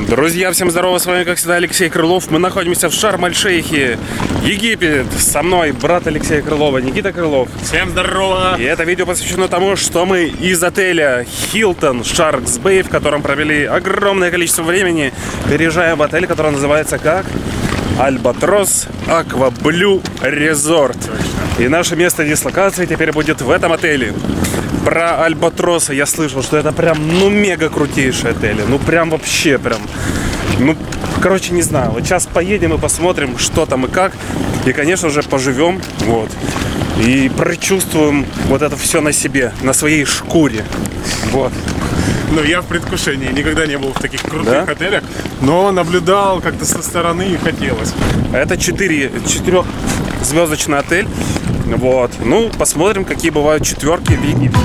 Друзья, всем здорово, с вами как всегда Алексей Крылов. Мы находимся в Шарм-эль-Шейхе, Египет. Со мной брат Алексея Крылова, Никита Крылов. Всем здорово! И это видео посвящено тому, что мы из отеля Hilton Sharks Bay, в котором провели огромное количество времени, переезжаем в отель, который называется как? Альбатрос Аква Блю Резорт. И наше место дислокации теперь будет в этом отеле. Про Альбатроса я слышал, что это прям, мега крутейший отель. Прям вообще, короче, не знаю. Вот сейчас поедем и посмотрим, что там и как. И, конечно же, поживем, вот. И прочувствуем вот это все на себе, на своей шкуре. Вот. Я в предвкушении. Никогда не был в таких крутых отелях, но наблюдал как-то со стороны и хотелось. Это 4-звездочный отель. Вот. Посмотрим, какие бывают четверки в Египте.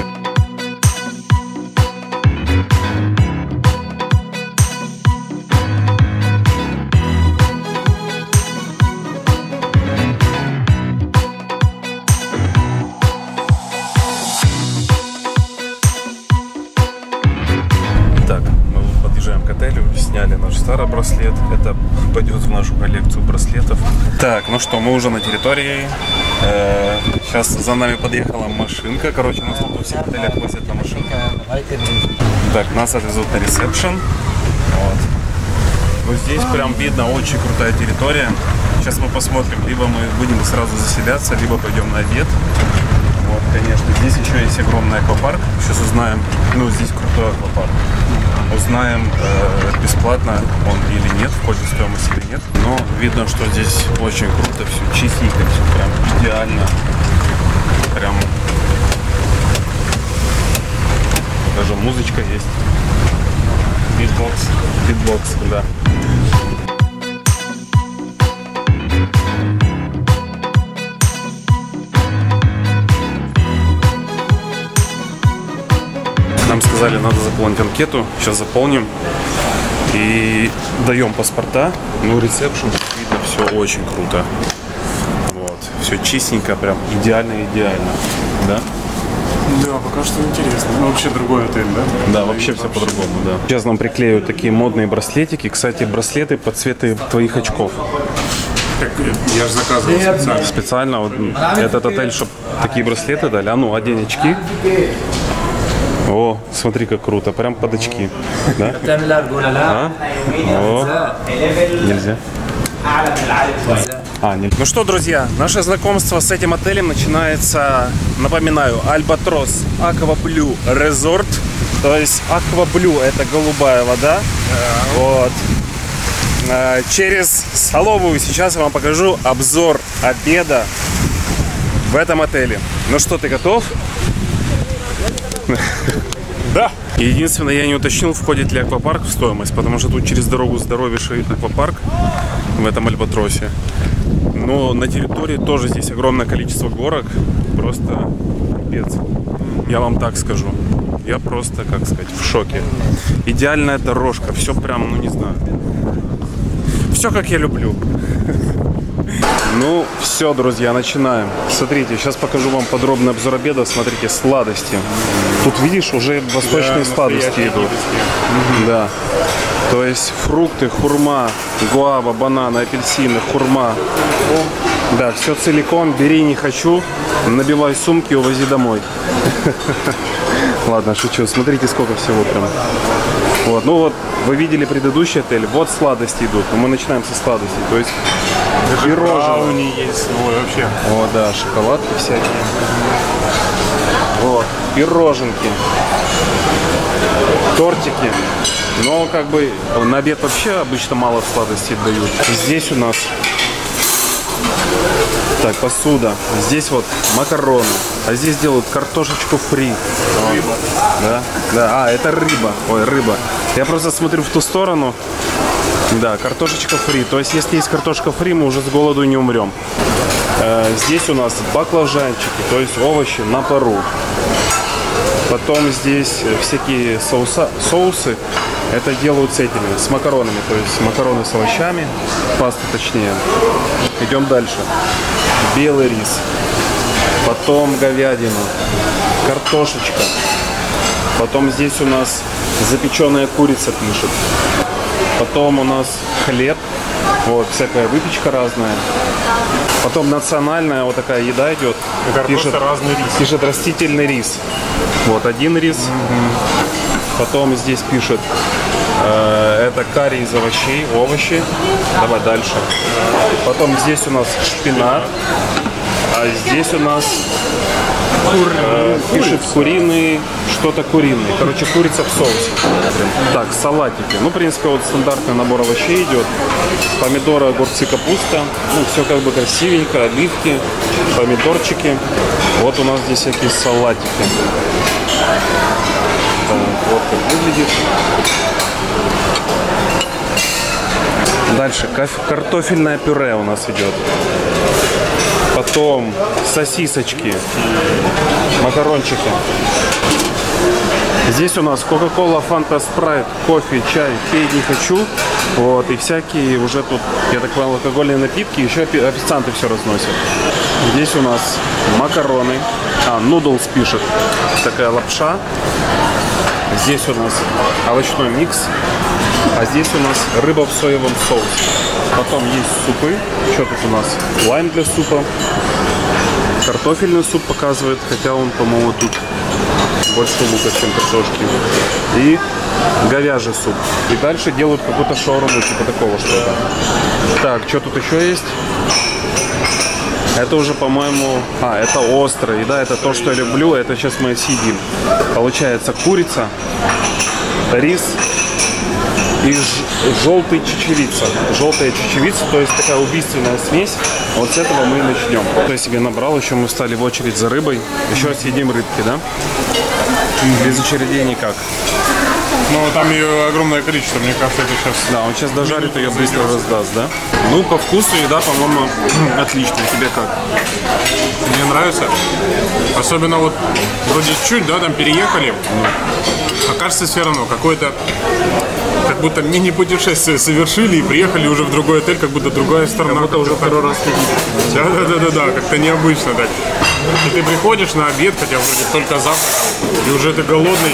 Так, мы подъезжаем к отелю, сняли наш старый браслет. Это пойдет в нашу коллекцию браслетов. Так, мы уже на территории. Сейчас за нами подъехала машинка. Короче, нас тут у всех отелях возят на машинке. Так, нас отвезут на ресепшн. Вот. Здесь прям видно очень крутая территория. Сейчас мы посмотрим, либо мы будем сразу заселяться, либо пойдем на обед. Вот, конечно, здесь еще есть огромный аквапарк. Сейчас узнаем, здесь крутой аквапарк. Узнаем, бесплатно он или нет, входит в стоимость или нет. Но видно, что здесь очень круто, все чистенько, все прям идеально. Прям даже музычка есть. Битбокс, да. Нам сказали, надо заполнить анкету. Сейчас заполним и даем паспорта. Ресепшн, видно, все очень круто. Вот, все чистенько, прям идеально. Да? Да, пока что интересно. Вообще другой отель, да? Да, вообще все по-другому, да. Сейчас нам приклеивают такие модные браслетики. Кстати, браслеты под цветы твоих очков. Я же заказывал специально. Специально вот, этот отель, чтобы такие браслеты дали. Одень очки. О, смотри, как круто, прям под очки. Да? О, нельзя. Ну что, друзья, наше знакомство с этим отелем начинается, напоминаю, Альбатрос Аква Блю Резорт. То есть Аква Блю — это голубая вода. Вот. Через столовую сейчас я вам покажу обзор обеда в этом отеле. Ну что, ты готов? Да. Единственное, я не уточнил, входит ли аквапарк в стоимость, потому что тут через дорогу здоровейший аквапарк в этом Альбатросе. Но на территории тоже здесь огромное количество горок. Просто пипец. Я вам так скажу. Я просто, как сказать, в шоке. Идеальная дорожка. Все прям, не знаю. Все как я люблю. Все, друзья, начинаем. Смотрите, сейчас покажу вам подробный обзор обеда. Смотрите, сладости. Тут, видишь, уже восточные сладости идут. Да. То есть фрукты, хурма, гуава, бананы, апельсины, хурма. Да, все целиком. Бери, не хочу. Набивай сумки, увози домой. Ладно, шучу. Смотрите, сколько всего прям. Вот, вы видели предыдущий отель. Вот сладости идут. Мы начинаем со сладостей. То есть брауни есть свой вообще. О, да, шоколадки всякие. Вот, пироженки, тортики. Но на обед вообще обычно мало сладостей дают. Здесь у нас посуда. Здесь вот макароны. А здесь делают картошечку фри. Рыба. Да. Это рыба. Ой, рыба. Я просто смотрю в ту сторону. Да, картошечка фри. То есть, если есть картошка фри, мы уже с голоду не умрем. Здесь у нас баклажанчики, то есть овощи на пару. Потом здесь всякие соусы. Это делают с макаронами. То есть макароны с овощами. Паста точнее. Идем дальше. Белый рис. Потом говядина. Картошечка. Потом здесь у нас запеченная курица пишет. Потом у нас хлеб, вот, всякая выпечка разная. Потом национальная вот такая еда идет. Это просто разный рис. Пишет растительный рис. Вот один рис. Потом здесь пишет, это карри из овощей, овощи. Давай дальше. Потом здесь у нас шпинат. А здесь у нас пишет куриный, что-то куриный. Короче, курица в соусе. Так, салатики. Ну, в принципе, вот стандартный набор овощей идет. Помидоры, огурцы, капуста. Ну, все как бы красивенько. Оливки, помидорчики. Вот у нас здесь всякие салатики. Так, вот как выглядит. Дальше картофельное пюре у нас идет. Потом сосисочки, макарончики. Здесь у нас Кока-Кола, Фанта, Спрайт, кофе, чай, пить не хочу. Вот, и всякие уже тут, я так понял, алкогольные напитки. Еще официанты все разносят. Здесь у нас макароны. Нудлс пишет. Такая лапша. Здесь у нас овощной микс. А здесь у нас рыба в соевом соусе. Потом есть супы. Что тут у нас? Лайм для супа. Картофельный суп показывает, хотя он, по-моему, тут больше лука, чем картошки. И говяжий суп. И дальше делают какую-то шаурму, типа такого что-то. Так, что тут еще есть? Это уже, по-моему... это острый. Да, это то, что я люблю. Это сейчас мы съедим. Получается курица, рис и желтая чечевица. Желтая чечевица, то есть такая убийственная смесь. Вот с этого мы и начнем. Кто я себе набрал, еще мы встали в очередь за рыбой. Еще съедим рыбки, да? Без очередей никак. Ну, там ее огромное количество, мне кажется, это сейчас... Да, он сейчас дожарит, ее быстро раздаст, да? Ну, по вкусу еда, по-моему, отличная. Тебе как? Мне нравится. Особенно вот вроде чуть, да, там переехали. А кажется, все равно какое-то... Как будто мини-путешествие совершили и приехали уже в другой отель, как будто другая страна. Как будто уже второй раз ходить. Да, как-то необычно так. И ты приходишь на обед, хотя вроде только завтракал, и уже ты голодный.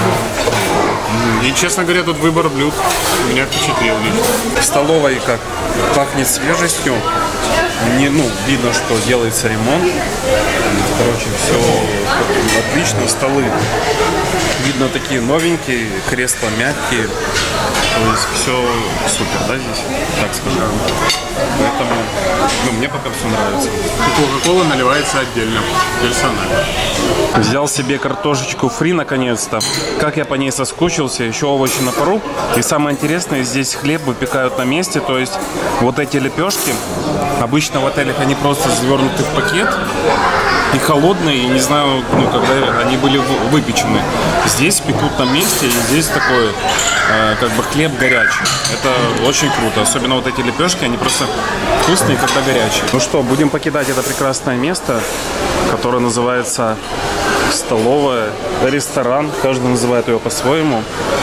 И, честно говоря, тут выбор блюд меня впечатлил лично. В столовой как пахнет свежестью. Видно, что делается ремонт. Короче, все отлично. Столы, видно, такие новенькие, кресла мягкие. То есть все супер, да, здесь? Так скажем. Поэтому, мне пока все нравится. Кока-кола наливается отдельно, персонально. Взял себе картошечку фри наконец-то. Как я по ней соскучился, еще овощи на пару. И самое интересное, здесь хлеб выпекают на месте. То есть вот эти лепешки, обычно в отелях они просто завернуты в пакет. И холодные, и не знаю, когда они были выпечены. Здесь пекут на месте, и здесь такой, как бы хлеб горячий. Это очень круто. Особенно вот эти лепешки, они просто вкусные, когда горячие. Ну что, будем покидать это прекрасное место, которое называется столовая, ресторан. Каждый называет ее по-своему.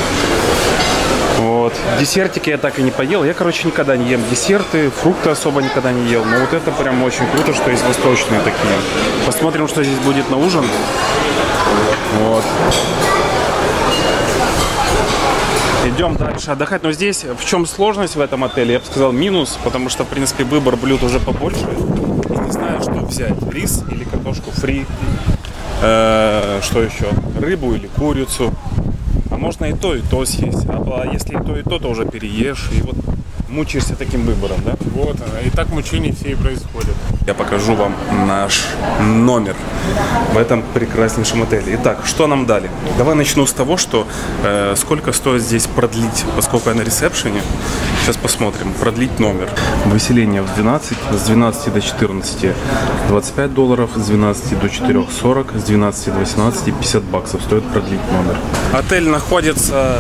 Вот. Десертики я так и не поел. Я, никогда не ем десерты, фрукты особо никогда не ел. Но вот это прям очень круто, что есть восточные такие. Посмотрим, что здесь будет на ужин. Вот. Идем дальше отдыхать. Но здесь в чем сложность в этом отеле? Я бы сказал минус, потому что, в принципе, выбор блюд уже побольше. И не знаю, что взять. Рис или картошку фри. Что еще? Рыбу или курицу. А можно и то съесть. А если и то, то уже переешь. И вот мучаешься таким выбором, да? Вот, и так мучения все и происходят. Я покажу вам наш номер в этом прекраснейшем отеле. Итак, что нам дали? Давай начну с того, что сколько стоит здесь продлить, поскольку я на ресепшене. Сейчас посмотрим. Продлить номер. Выселение в 12, с 12 до 14 $25, с 12 до 4 40, с 12 до 18 $50 стоит продлить номер. Отель находится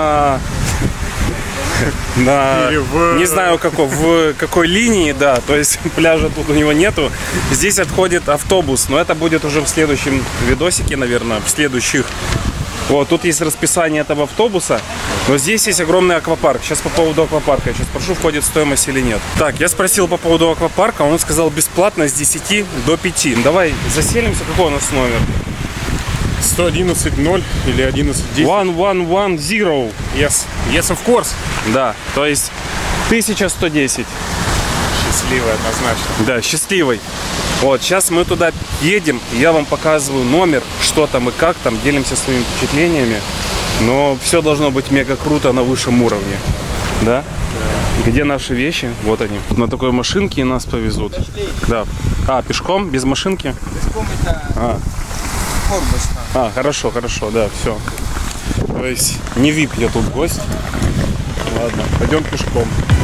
не знаю в какой линии, да, то есть пляжа тут у него нету. Здесь отходит автобус, но это будет уже в следующем видосике, наверное, в следующих. Вот, тут есть расписание этого автобуса, но здесь есть огромный аквапарк. Сейчас по поводу аквапарка, я сейчас спрошу, входит в стоимость или нет. Так, я спросил по поводу аквапарка, он сказал бесплатно с 10 до 5. Давай заселимся, какой у нас номер? 111.0 или 11.10. 1110. Yes, of course. Да, то есть 1110. Счастливый однозначно. Да, счастливый. Вот, сейчас мы туда едем, я вам показываю номер, что там и как там, делимся своими впечатлениями. Но все должно быть мега круто на высшем уровне. Да? Где наши вещи? Вот они. На такой машинке нас повезут. Да. А, пешком? Без машинки? Пешком это формочка. Хорошо, да, все. То есть не VIP, я тут гость. Ладно, пойдем пешком.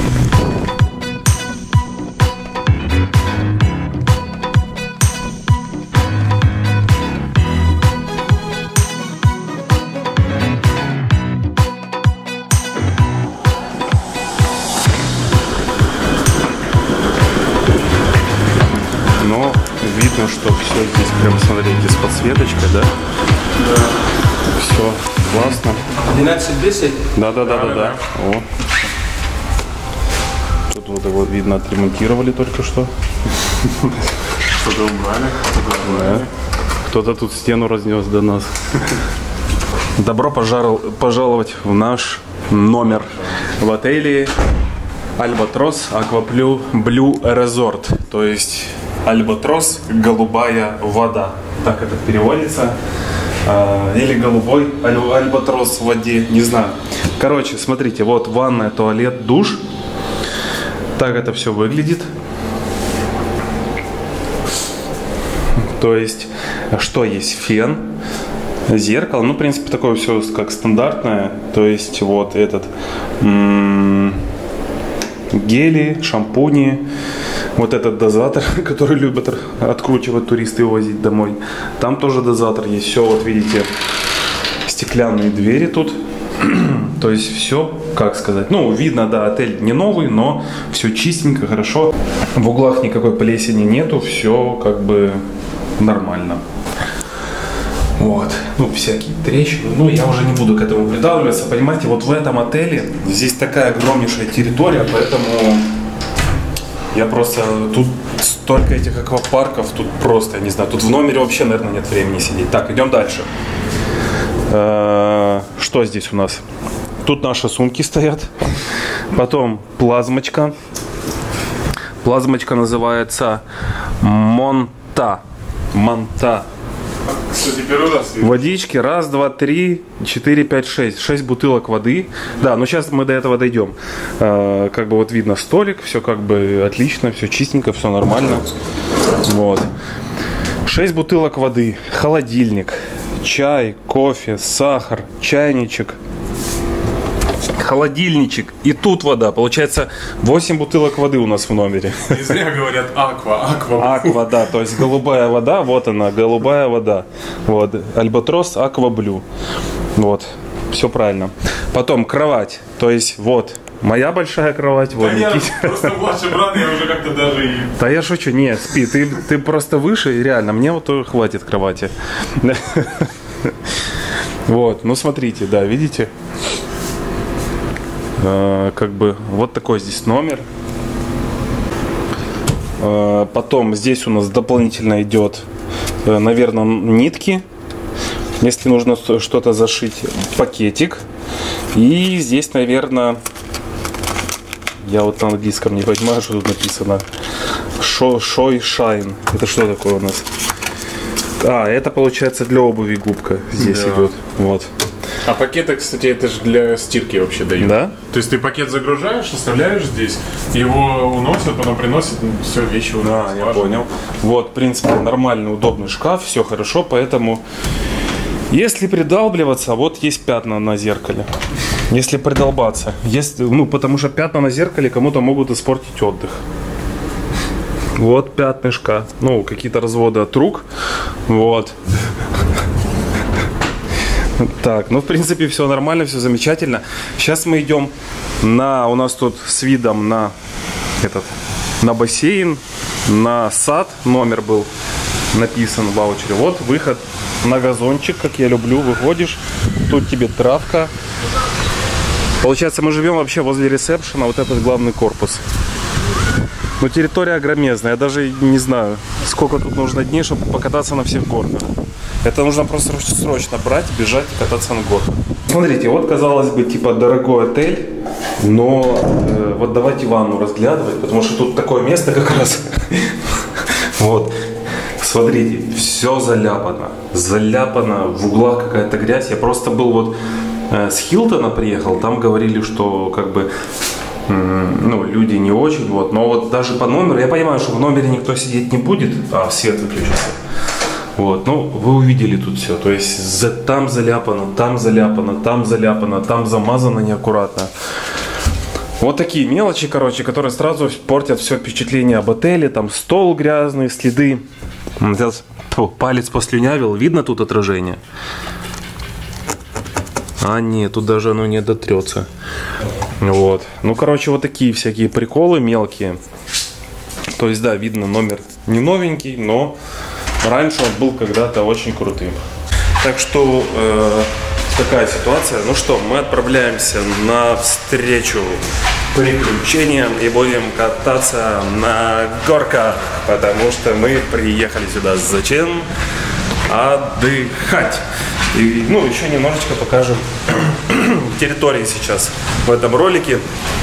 Но видно, что все здесь прям, смотрите, с подсветочкой, да? Да. Все классно. 12-10? Да. О. Тут вот его видно отремонтировали только что. Что-то убрали. Да. Кто-то тут стену разнес до нас. Добро пожаловать в наш номер в отеле Альбатрос Акваплю Блю Резорт. То есть Альбатрос — голубая вода. Так это переводится. Или голубой альбатрос в воде, не знаю. Короче, смотрите, вот ванная, туалет, душ. Так это все выглядит. То есть, что есть? Фен, зеркало. Ну, в принципе, такое все как стандартное. То есть, вот этот гели, шампуни. Вот этот дозатор, который любят откручивать туристы и возить домой. Там тоже дозатор есть. Все, вот видите, стеклянные двери тут. То есть все, как сказать, ну, видно, да, отель не новый, но все чистенько, хорошо. В углах никакой плесени нету, все как бы нормально. Вот, ну, всякие трещины. Ну, я уже не буду к этому придавливаться. Понимаете, вот в этом отеле здесь такая огромнейшая территория, поэтому... Я просто... Тут столько этих аквапарков, тут просто, я не знаю, тут в номере вообще, наверное, нет времени сидеть. Так, идем дальше. Что здесь у нас? Тут наши сумки стоят. Потом плазмочка. Плазмочка называется Монта. Кстати, первый раз вижу. Водички. 1, 2, 3, 4, 5, 6. 6 бутылок воды. Да, но сейчас мы до этого дойдем. Как бы вот видно столик. Все как бы отлично, все чистенько, все нормально. Вот. 6 бутылок воды. Холодильник. Чай, кофе, сахар, чайничек. Холодильничек. И тут вода. Получается 8 бутылок воды у нас в номере. Не зря говорят аква. Аква, да, то есть голубая вода, вот она, голубая вода. Вот, Альбатрос Аква Блю. Вот, все правильно. Потом кровать, то есть вот моя большая кровать, вот Да я Никите. просто младший брат, я уже как-то даже и... Да я шучу, нет, спи, ты просто выше, и реально, мне вот тоже хватит кровати. Вот, ну смотрите, да, видите? Как бы вот такой здесь номер. Потом здесь у нас дополнительно идет, наверное, нитки. Если нужно что-то зашить, пакетик. И здесь, наверное, я вот на английском не понимаю, что тут написано. Шой Шайн. Это что такое у нас? Это получается для обуви губка здесь идет. Вот. А пакеты, кстати, это же для стирки вообще дают. Да? То есть ты пакет загружаешь, оставляешь здесь, его уносят, потом приносят, все, вещи уносят. Я понял. Вот, в принципе, нормальный, удобный шкаф, все хорошо, поэтому если придалбливаться, вот есть пятна на зеркале. Если придолбаться, потому что пятна на зеркале кому-то могут испортить отдых. Вот пятнышко, какие-то разводы от рук, вот. Так, в принципе, все нормально, все замечательно. Сейчас мы идем у нас тут с видом на бассейн, на сад. Номер был написан в ваучере. Вот выход на газончик, как я люблю. Выходишь, тут тебе травка. Получается, мы живем вообще возле ресепшена, вот этот главный корпус. Но территория огромезная. Я даже не знаю, сколько тут нужно дней, чтобы покататься на всех горках. Это нужно просто срочно брать, бежать и кататься на горках. Смотрите, вот казалось бы, типа дорогой отель, но вот давайте ванну разглядывать, потому что тут такое место как раз. Вот. Смотрите, все заляпано. Заляпано, в углах какая-то грязь. Я просто был вот с Хилтона приехал, там говорили, что как бы ну, люди не очень, вот, но вот даже по номеру, я понимаю, что в номере никто сидеть не будет, а свет выключится. Вот, ну, вы увидели тут все, то есть там заляпано, там заляпано, там заляпано, там замазано неаккуратно. Вот такие мелочи, короче, которые сразу портят все впечатление об отеле, там стол грязный, следы. Сейчас палец послюнявил, видно тут отражение? А нет, тут даже оно не дотрется. Вот. Ну, короче, вот такие всякие приколы мелкие. То есть, да, видно, номер не новенький, но раньше он был когда-то очень крутым. Так что такая ситуация. Ну что, мы отправляемся навстречу приключениям и будем кататься на горках, потому что мы приехали сюда зачем? Отдыхать. И, ну, еще немножечко покажем территории сейчас в этом ролике.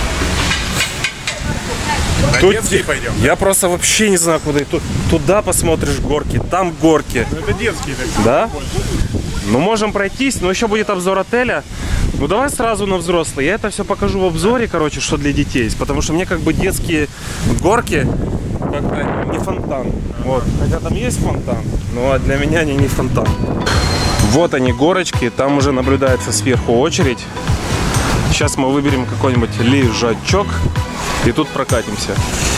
Тут пойдем. Я просто вообще не знаю, куда. Туда посмотришь горки, там горки. Ну, это детские такие. Да? Ну, можем пройтись, но еще будет обзор отеля. Ну, давай сразу на взрослые. Я это все покажу в обзоре, короче, что для детей есть. Потому что мне как бы детские горки как-то не фонтан. Вот. Хотя там есть фонтан, но для меня они не фонтан. Вот они, горочки. Там уже наблюдается сверху очередь. Сейчас мы выберем какой-нибудь лежачок и тут прокатимся.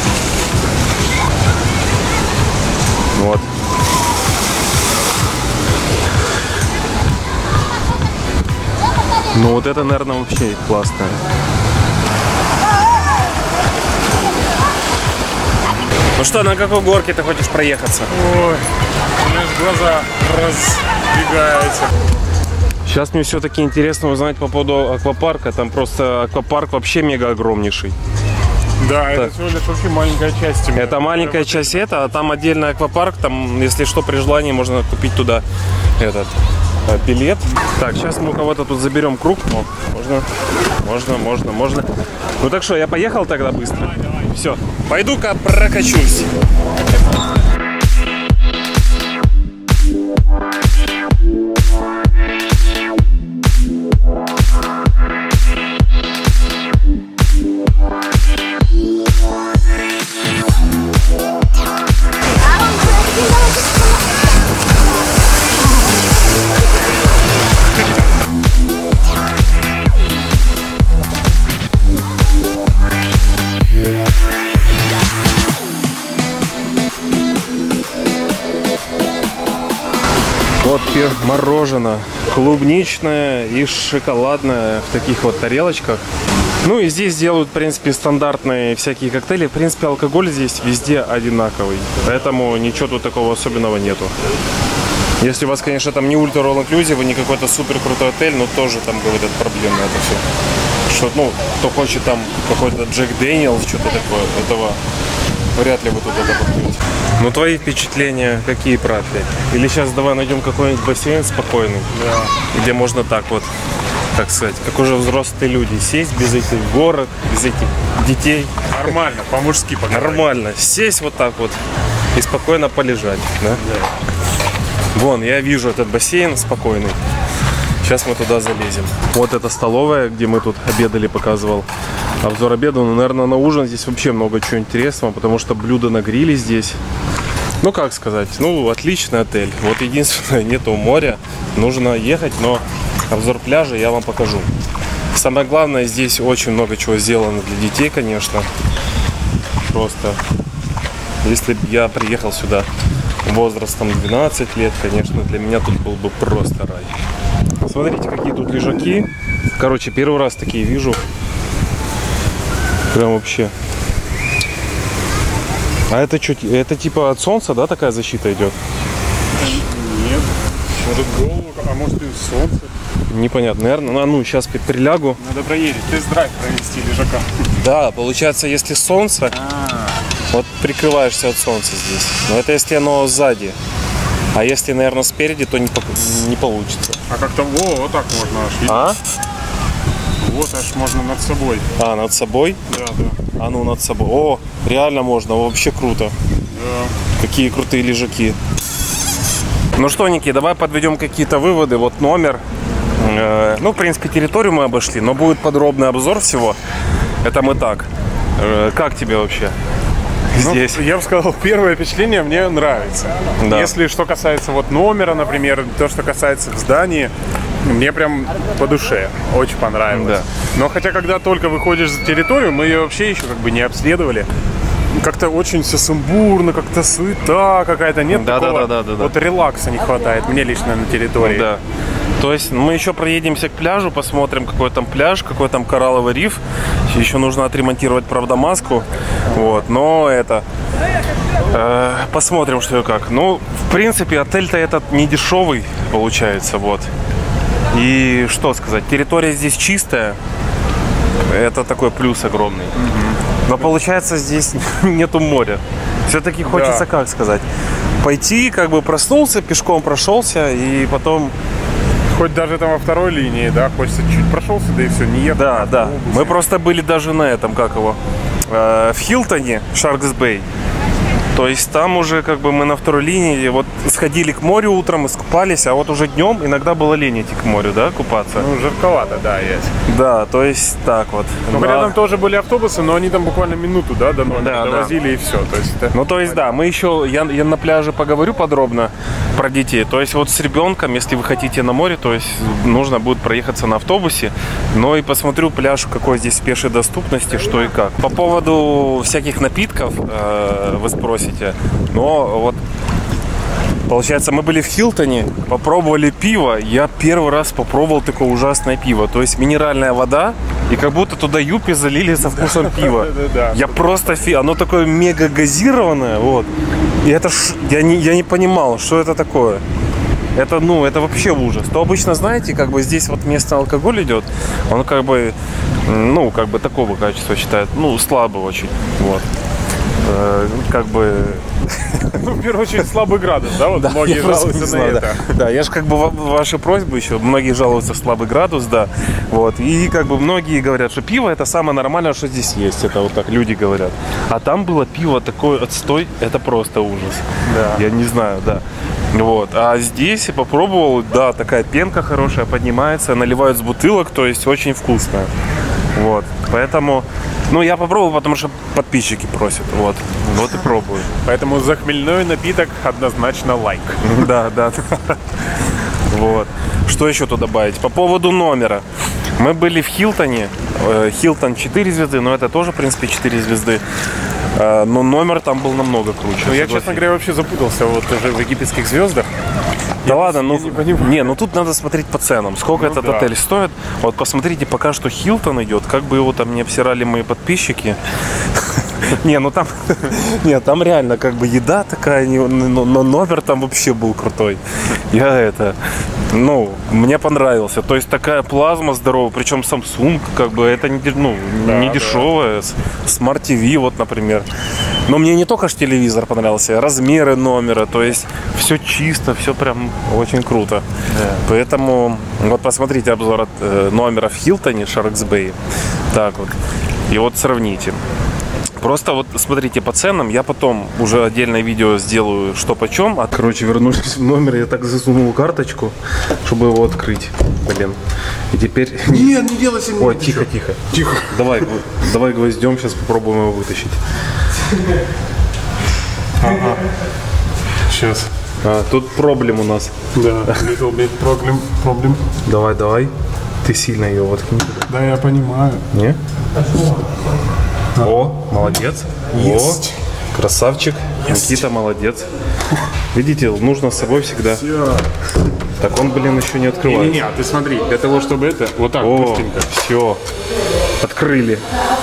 Вот. Ну вот это, наверное, вообще классное. Ну что, на какой горке ты хочешь проехаться? Ой, у меня глаза разбегаются. Сейчас мне все-таки интересно узнать по поводу аквапарка. Там просто аквапарк вообще мега огромнейший. Да, так. Это всего лишь вообще маленькая часть. Это маленькая часть а там отдельный аквапарк. Там, если что, при желании можно купить туда этот билет. Так, сейчас мы у кого-то тут заберем круг. О, можно. Ну так что, я поехал тогда быстро? Давай. Все, пойду-ка прокачусь. Вот мороженое клубничное и шоколадное в таких вот тарелочках. Ну и здесь делают, в принципе, стандартные всякие коктейли. В принципе, алкоголь здесь везде одинаковый. Поэтому ничего тут такого особенного нету. Если у вас, конечно, там не ультра all inclusive, не какой-то супер крутой отель, но тоже там, говорят, проблемно это все. Что, ну, кто хочет там какой-то Джек Дэниелс, что-то такое, этого вряд ли вы тут это попьете. Ну, твои впечатления какие про отель? Или сейчас давай найдем какой-нибудь бассейн спокойный, да, где можно так вот, так сказать, как уже взрослые люди, сесть без этих горок, без этих детей. Нормально, по-мужски поговорить. Нормально, сесть вот так вот и спокойно полежать, да? Да. Вон, я вижу этот бассейн спокойный. Сейчас мы туда залезем. Вот эта столовая, где мы тут обедали, показывал обзор обеда. Ну, наверное, на ужин здесь вообще много чего интересного, потому что блюда на гриле здесь. Ну, как сказать, ну, отличный отель. Вот единственное, нету моря, нужно ехать, но обзор пляжа я вам покажу. Самое главное, здесь очень много чего сделано для детей, конечно. Просто, если бы я приехал сюда возрастом 12 лет, конечно, для меня тут был бы просто рай. Смотрите, какие тут лежаки. Короче, первый раз такие вижу. Прям вообще. А это что? Это типа от солнца, да, такая защита идет? Нет. Может голову, а может и солнце. Непонятно, наверное. Ну, сейчас прилягу. Надо проверить, тест-драйв провести лежака. Да, получается, если солнце, Вот прикрываешься от солнца здесь. Но это если оно сзади. А если, наверное, спереди, то не получится. А как-то вот так можно аж, видишь? А? Вот аж можно над собой. А, над собой? Да, да. А ну, над собой. О, реально можно, вообще круто. Да. Какие крутые лежаки. Ну что, Ники, давай подведем какие-то выводы. Вот номер. Ну, в принципе, территорию мы обошли, но будет подробный обзор всего. Это мы так. Как тебе вообще здесь? Ну, я бы сказал, первое впечатление мне нравится. Да. Если что касается вот номера, например, то, что касается здания, мне прям по душе. Очень понравилось. Да. Но хотя, когда только выходишь за территорию, мы ее вообще еще как бы не обследовали. Как-то очень все сумбурно, как-то суета какая-то. Нет такого. Да. Вот релакса не хватает мне лично на территории. Да. То есть мы еще проедемся к пляжу, посмотрим, какой там пляж, какой там коралловый риф. Еще нужно отремонтировать, правда, маску. Вот, но это... посмотрим, что и как. Ну, в принципе, отель-то этот не дешевый получается, вот. И что сказать, территория здесь чистая. Это такой плюс огромный. Но получается, здесь нету моря. Все-таки хочется, как сказать, пойти, как бы проснулся, пешком прошелся и потом... Хоть даже там во второй линии, да, хочется чуть прошелся, да и все, не ехал. Да, да. Мы просто были даже на этом, как его, в Хилтоне, Sharks Bay. То есть там уже как бы мы на второй линии вот сходили к морю утром, искупались, а вот уже днем иногда было лень идти к морю, да, купаться. Ну, жарковато, да, есть. Да, то есть так вот. Ну, рядом тоже были автобусы, но они там буквально минуту, да, до номера довозили и все. То есть это... Ну, то есть, да, мы еще, я на пляже поговорю подробно про детей. То есть, вот с ребенком, если вы хотите на море, то есть, нужно будет проехаться на автобусе. Но и посмотрю пляж, какой здесь в пешей доступности, что и как. По поводу всяких напитков, вы спросите. Но вот, получается, мы были в Хилтоне, попробовали пиво. Я первый раз попробовал такое ужасное пиво. То есть, минеральная вода, и как будто туда юпи залили со вкусом пива. Я просто оно такое мега газированное, вот. И это я не понимал, что это такое. Это, ну, это вообще ужас. То обычно, знаете, как бы здесь вот местный алкоголь идет, он как бы, ну, как бы такого качества считает, ну, слабый очень, вот. Как бы... Ну, в первую очередь, слабый градус, да? Вот да, многие жалуются на это. Да, я же как бы ваши просьбы еще, многие жалуются в слабый градус, да. Вот. И как бы многие говорят, что пиво это самое нормальное, что здесь есть. Это вот так люди говорят. А там было пиво такой отстой, это просто ужас. Да. Я не знаю, да. Вот. А здесь я попробовал, да, такая пенка хорошая поднимается, наливают с бутылок, то есть очень вкусная. Вот. Поэтому, ну, я попробовал, потому что подписчики просят. Вот. Вот и пробую. Поэтому за хмельной напиток однозначно лайк. Да. Вот. Что еще тут добавить? По поводу номера. Мы были в Хилтоне. Хилтон 4 звезды, но это тоже, в принципе, 4 звезды. Но номер там был намного круче. Ну, я, честно говоря, вообще запутался вот уже в египетских звездах. Да ладно, ну не, тут надо смотреть по ценам. Сколько этот отель стоит? Вот посмотрите, пока что Хилтон идет, как бы его там не обсирали мои подписчики. Не, ну там, нет, там реально как бы еда такая, но номер там вообще был крутой. Мне понравился. То есть такая плазма здоровая, причем Samsung, как бы это не дешевая. Smart TV, вот, например. Но мне не только ж телевизор понравился, размеры номера, то есть все чисто, все прям очень круто. Поэтому вот посмотрите обзор от номера в Хилтоне, Sharks Bay. Так вот. И вот сравните. Просто вот смотрите по ценам, я потом уже отдельное видео сделаю, что почем. Короче, вернулись в номер, я так засунул карточку, чтобы его открыть. Блин. И теперь... Нет, не делай себе. Ой, тихо. Давай гвоздем, сейчас попробуем его вытащить. Ага. Сейчас. Тут проблем у нас. Да, little bit problem. Давай. Ты сильно ее воткни. Да, я понимаю. Не? О, молодец. Есть. О, красавчик. Есть. Никита, молодец. Видите, нужно с собой всегда. Все. Так он, блин, еще не открывается. Не, ты смотри, для того, чтобы это, вот так быстренько. Все. Открыли.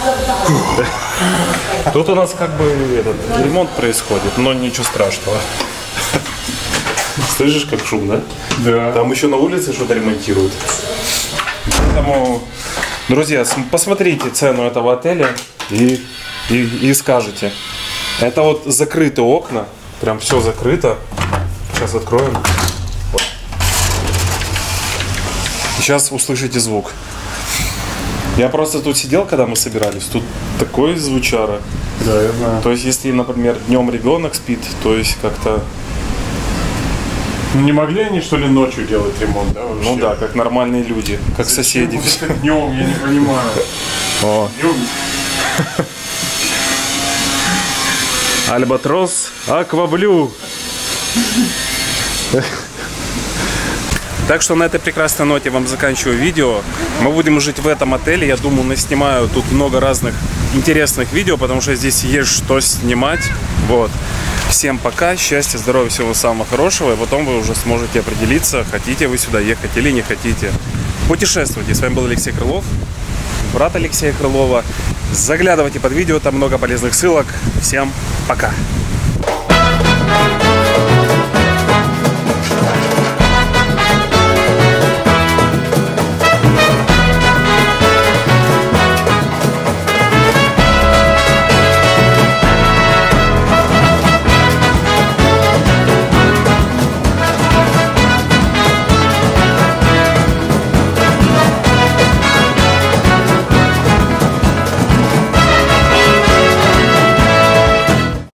Тут у нас как бы ремонт происходит, но ничего страшного. Слышишь, как шум, да? Да. Там еще на улице что-то ремонтируют. Поэтому, друзья, посмотрите цену этого отеля и скажете. Это вот закрыты окна. Прям все закрыто. Сейчас откроем. Вот. Сейчас услышите звук. Я просто тут сидел, когда мы собирались. Тут такой звучара. Да, я знаю. То есть, если, например, днем ребенок спит, то есть как-то... Ну, не могли они, что ли, ночью делать ремонт, да, вообще? Ну да, как нормальные люди, как соседи. Днем, я не понимаю. О. Днем. Альбатрос Акваблю. Так что на этой прекрасной ноте вам заканчиваю видео. Мы будем жить в этом отеле. Я думаю, наснимаю тут много разных интересных видео, потому что здесь есть что снимать. Вот. Всем пока, счастья, здоровья, всего самого хорошего. И потом вы уже сможете определиться, хотите вы сюда ехать или не хотите. Путешествуйте. С вами был Алексей Крылов, брат Алексея Крылова. Заглядывайте под видео, там много полезных ссылок. Всем пока.